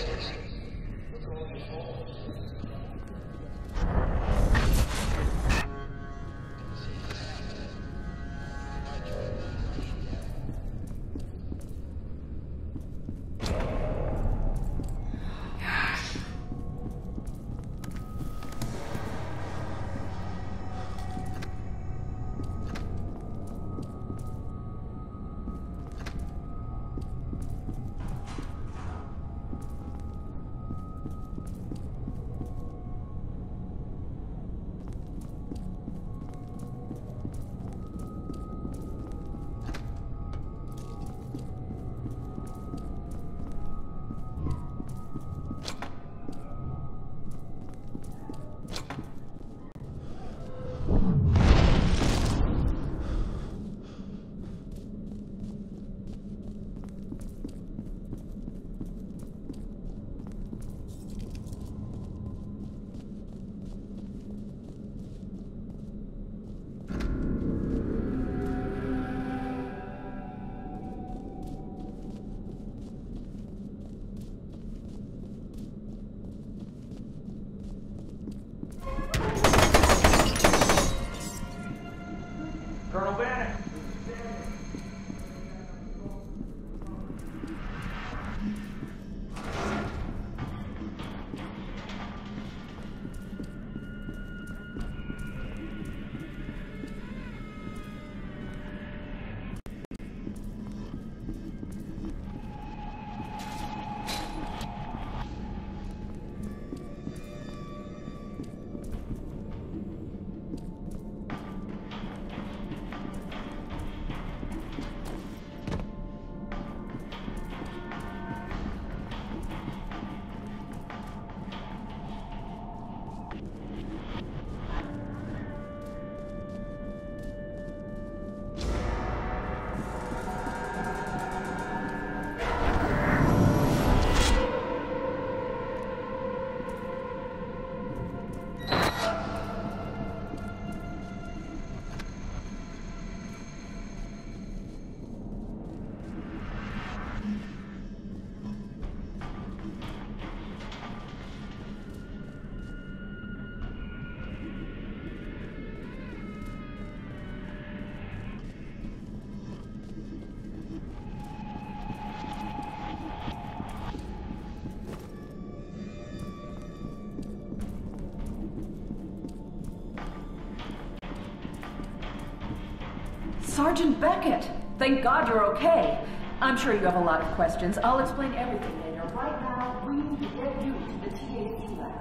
Sergeant Beckett! Thank God you're okay. I'm sure you have a lot of questions. I'll explain everything later. Right now, we need to get you to the TAC lab.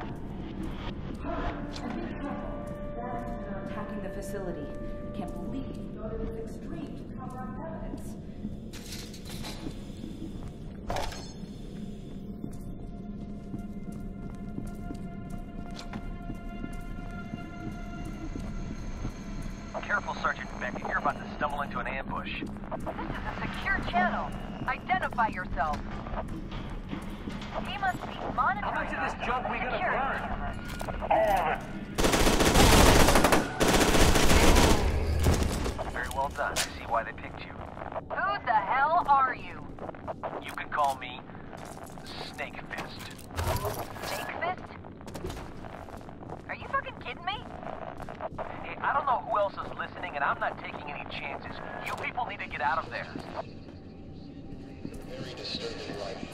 Hurry, and be careful. Barons are attacking the facility. I can't believe you go to this extreme to cover up evidence. Careful, Sergeant Beckett. You're about to stumble into an ambush. This is a secure channel. Identify yourself. He must be monitoring How much of this junk we gonna burn? Very well done. I see why they picked you. Who the hell are you? You can call me Snake Fist. Snake Fist? Are you fucking kidding me? Hey, I don't know who else is listening, and I'm not taking any chances. You people need to get out of there. Very disturbing life.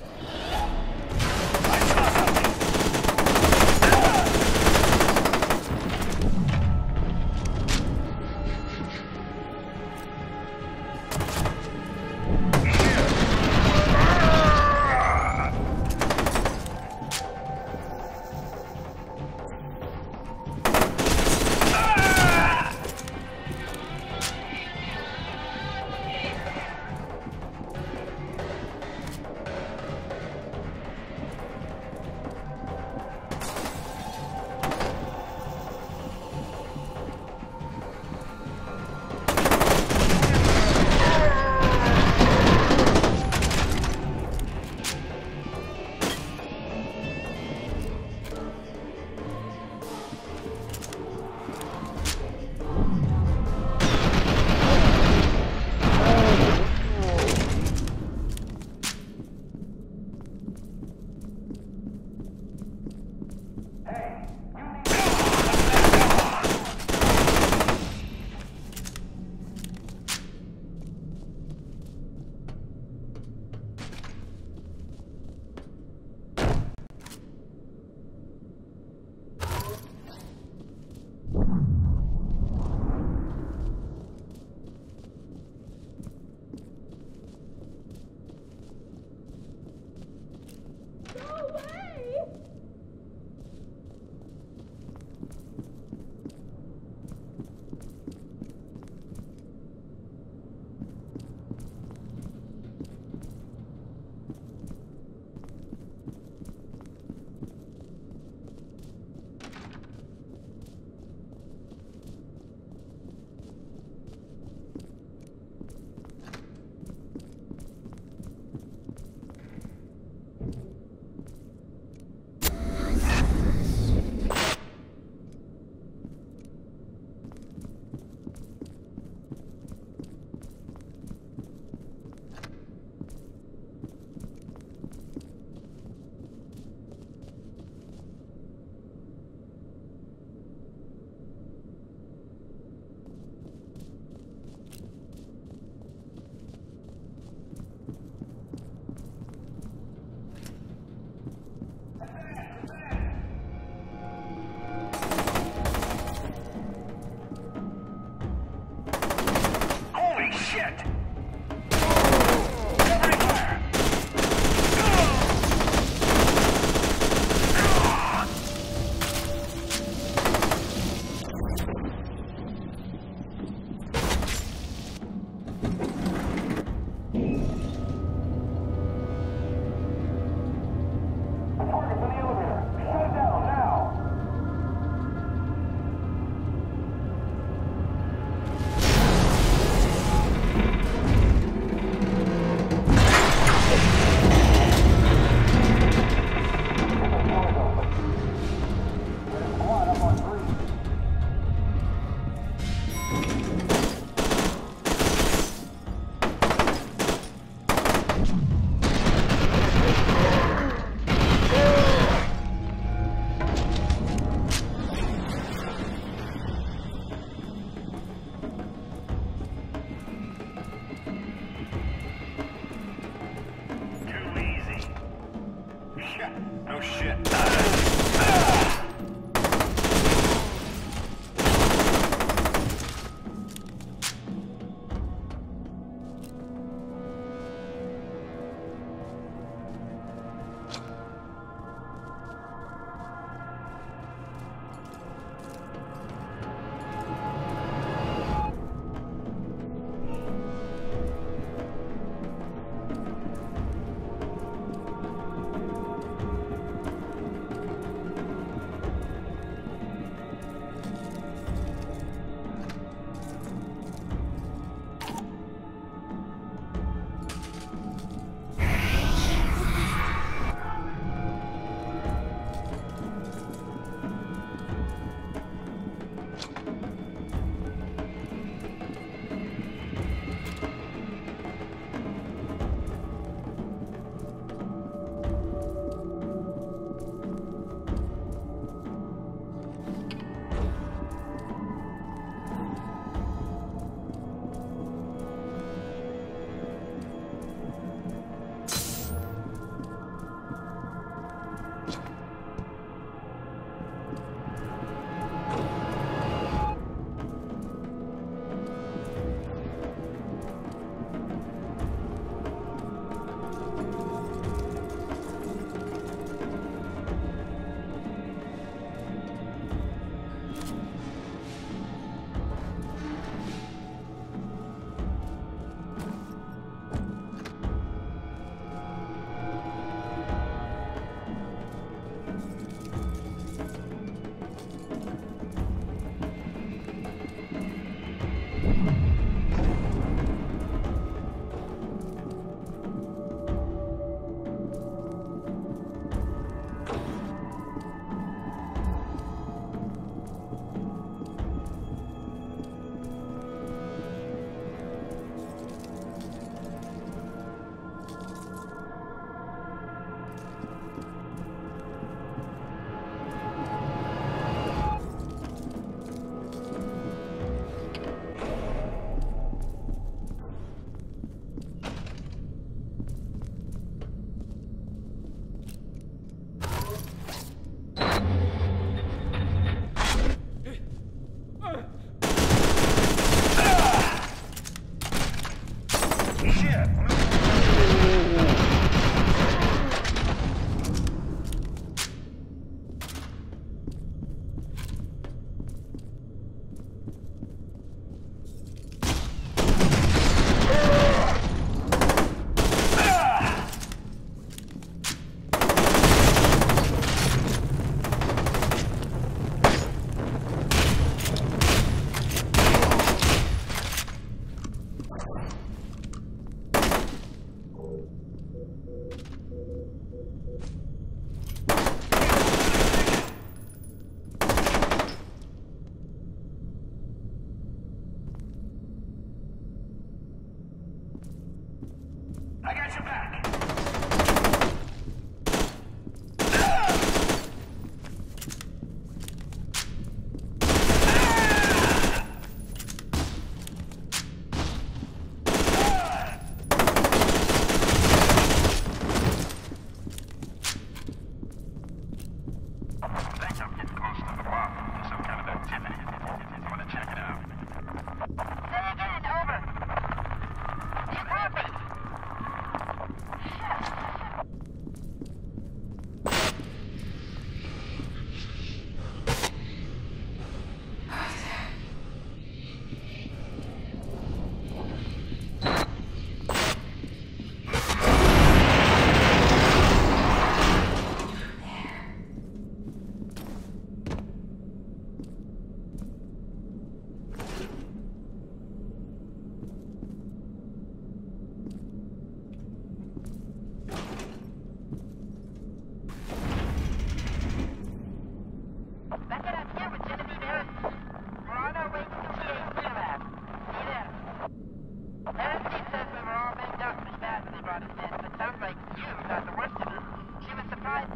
Target's in the elevator. Shut it down, now! No shit.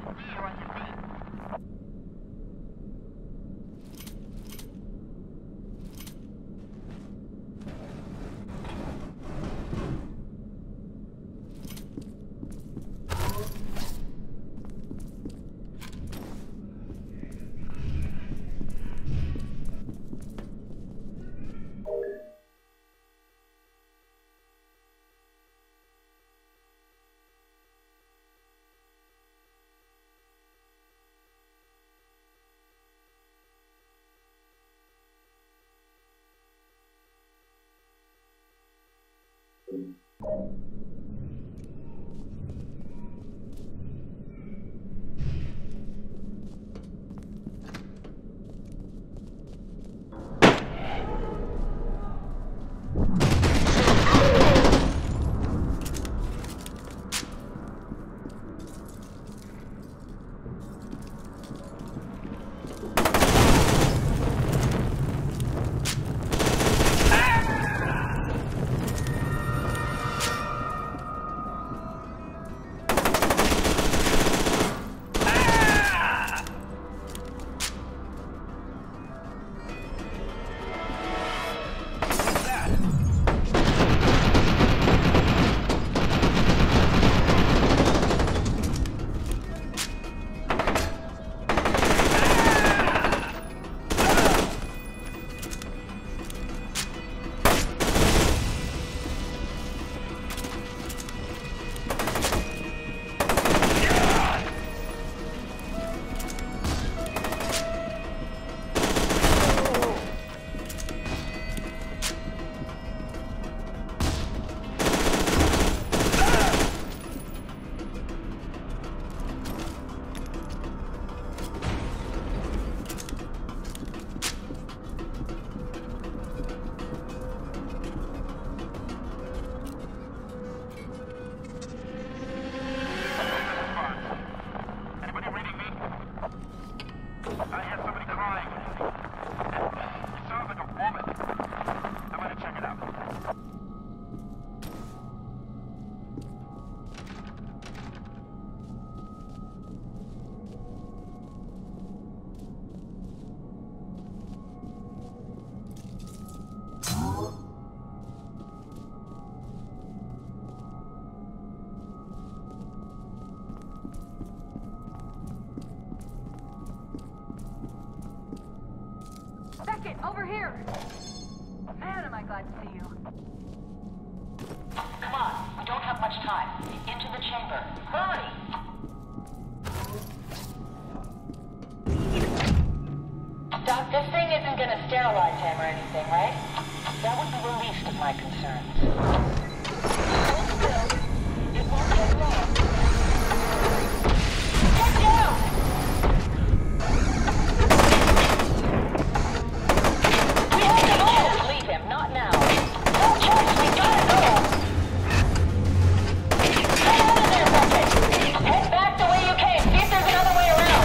You're on the beat. Over here! Man, am I glad to see you. Come on, we don't have much time. Into the chamber. Hurry! Doc, this thing isn't gonna sterilize him or anything, right? That would be the least of my concerns. Hold still. It won't take long. Get down! Not now. No choice, we gotta go! Get out of there, Bucket! Head back the way you came, see if there's another way around!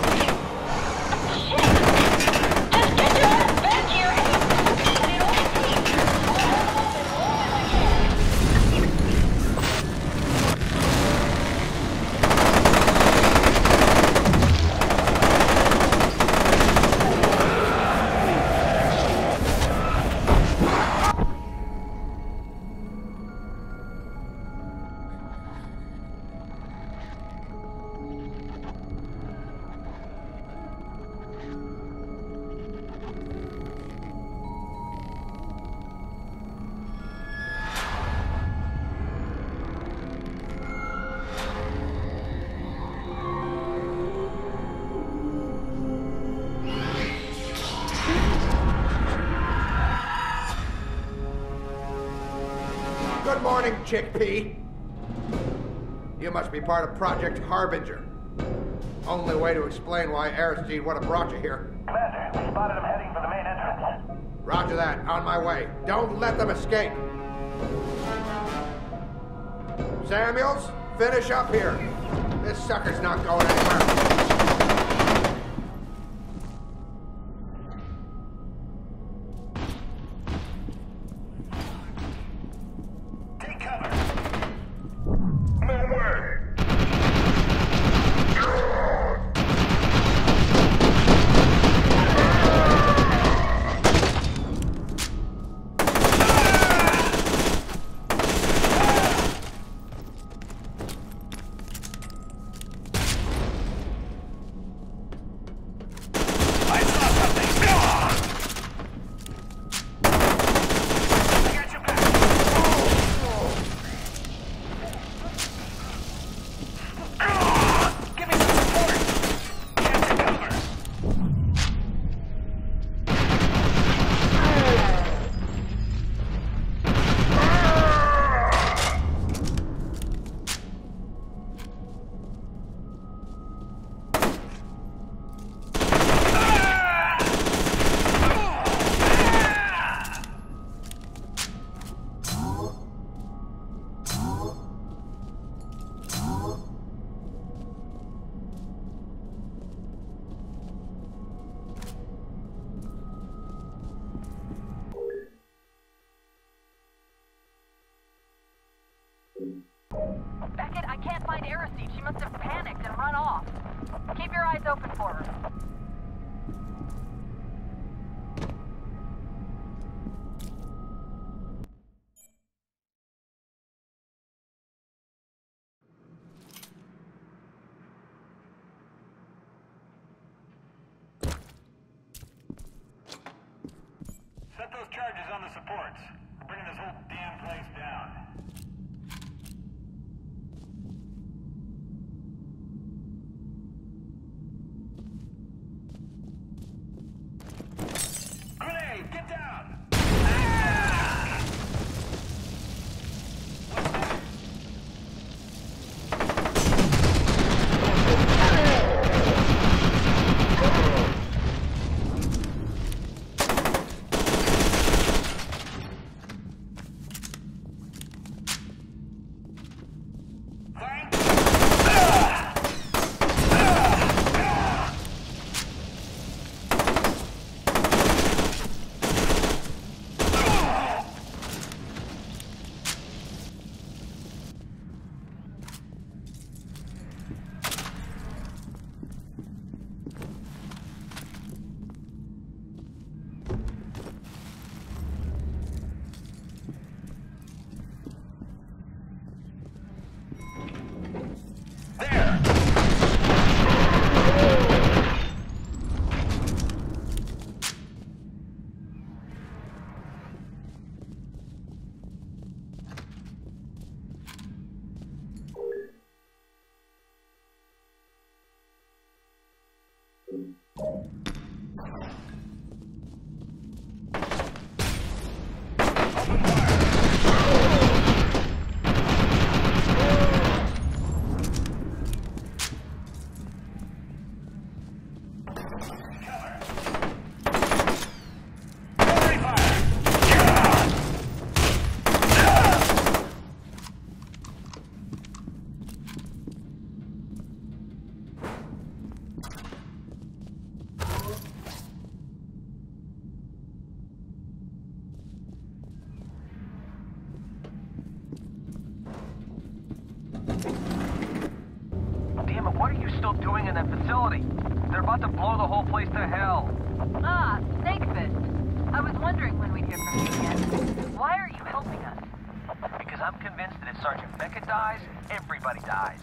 Shit! Just get your ass back here! And it only takes as long as I can. Good morning, Chickpea. You must be part of Project Harbinger. Only way to explain why Aristide would have brought you here. Commander, we spotted him heading for the main entrance. Roger that. On my way. Don't let them escape. Samuels, finish up here. This sucker's not going anywhere. Nowhere! Beckett, I can't find Aristide. She must have panicked and run off. Keep your eyes open for her. Set those charges on the supports. We're bringing this whole damn place down. Grenade! Get down! Ah! What's that? Damn it, what are you still doing in that facility? They're about to blow the whole place to hell. Ah, Snake Fist. I was wondering when we'd hear from you again. Why are you helping us? Because I'm convinced that if Sergeant Beckett dies, everybody dies.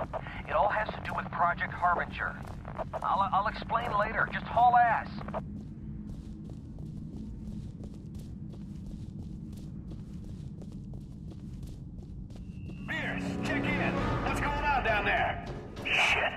It all has to do with Project Harbinger. I'll explain later. Just haul ass. Pierce, check in. What's going on down there? Shit.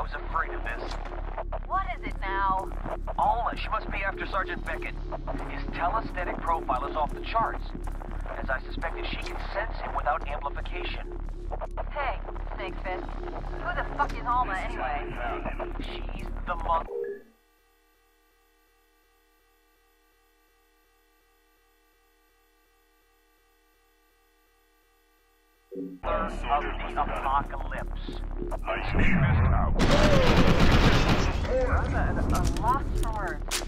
was afraid of this. What is it now? Alma, she must be after Sergeant Beckett. His telesthetic profile is off the charts. As I suspected, she can sense him without amplification. Hey, Snakefist. Who the fuck is Alma anyway? She's the monk. Of the apocalypse. I'm lost for words.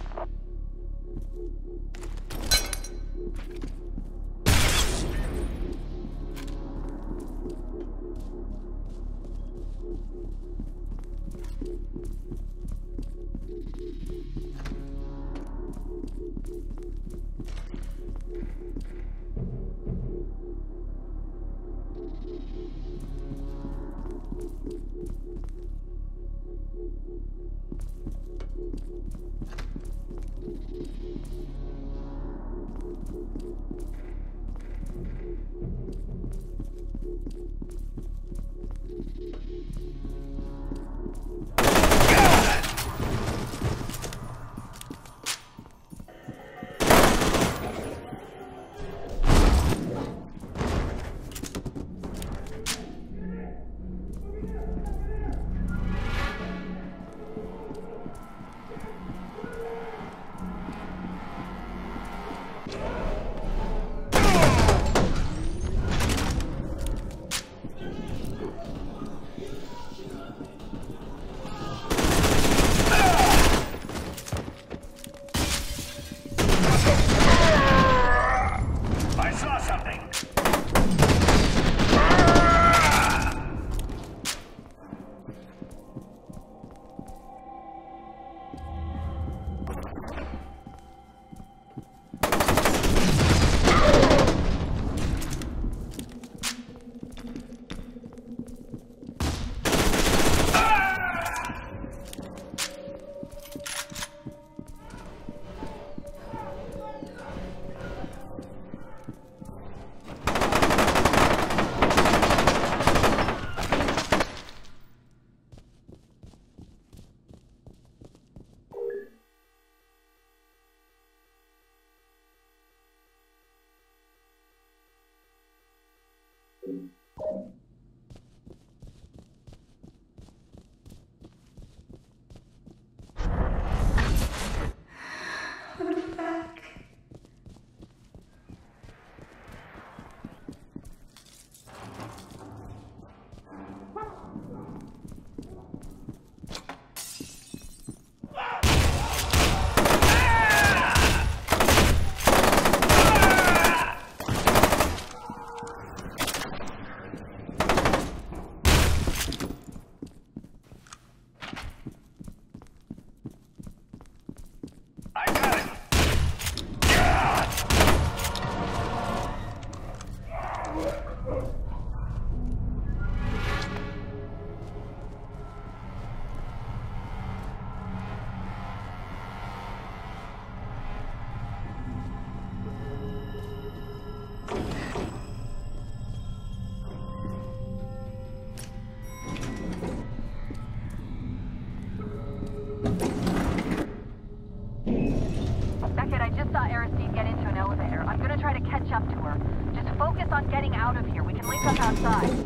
Up to her. Just focus on getting out of here. We can link up outside.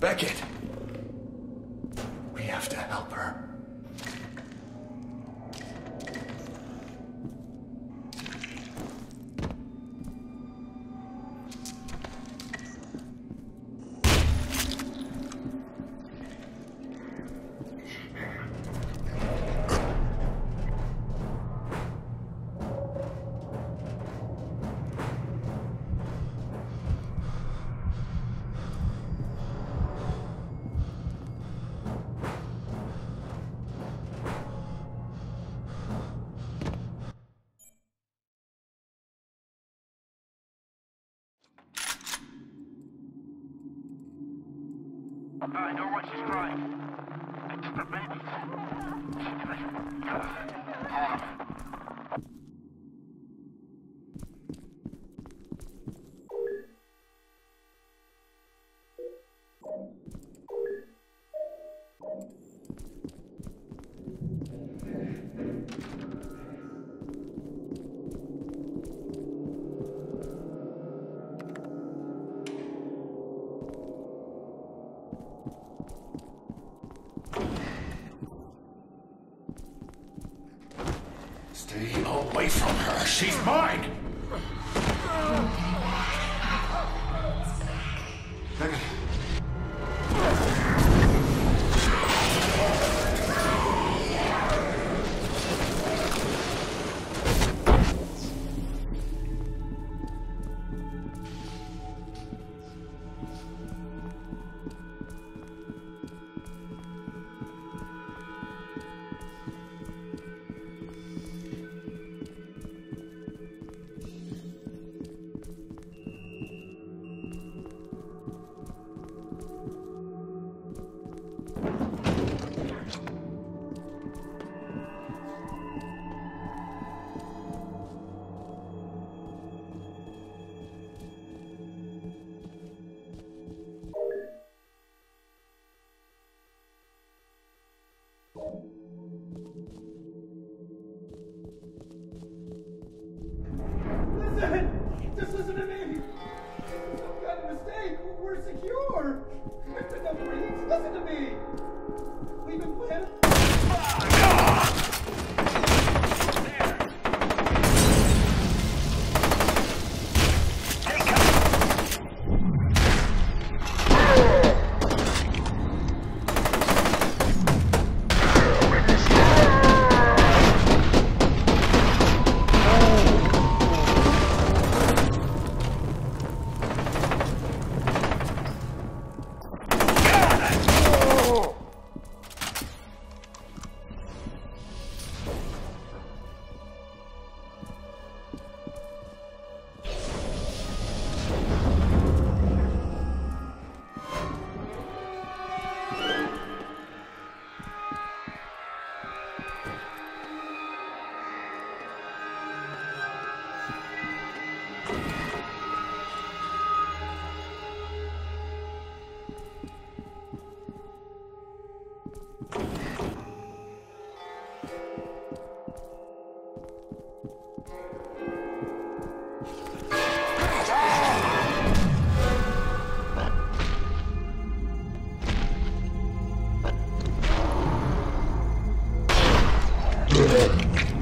Beckett! We have to help her. I know what she's crying. It's the baby. Stay away from her. She's mine! Beckett. Listen! Just listen to me! Some kind of mistake. We're secure. No, please, listen to me. We've been planning. Ugh.